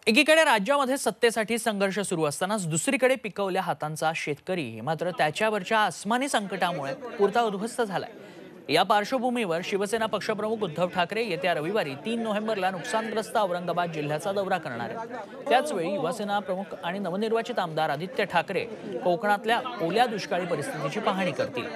एकीकडे राज्यामध्ये सत्तेसाठी संघर्ष सुरू असतानाच दुसरीकडे पिकवल्या हातांचा शेतकरी मात्र त्याच्यावरच्या आसमानी संकटामुळे पुरता उद्ध्वस्त झालाय। या पार्श्वभूमीवर शिवसेना पक्षप्रमुख उद्धव ठाकरे येत्या रविवारी 3 नोव्हेंबरला नुकसानग्रस्त औरंगाबाद जिल्ह्याचा दौरा करणार आहेत। त्याचवेळी युवासेना प्रमुख आणि नवनिर्वाचित आमदार आदित्य ठाकरे कोकणातल्या ओल्या दुष्काळी परिस्थितीची पाहणी करतील।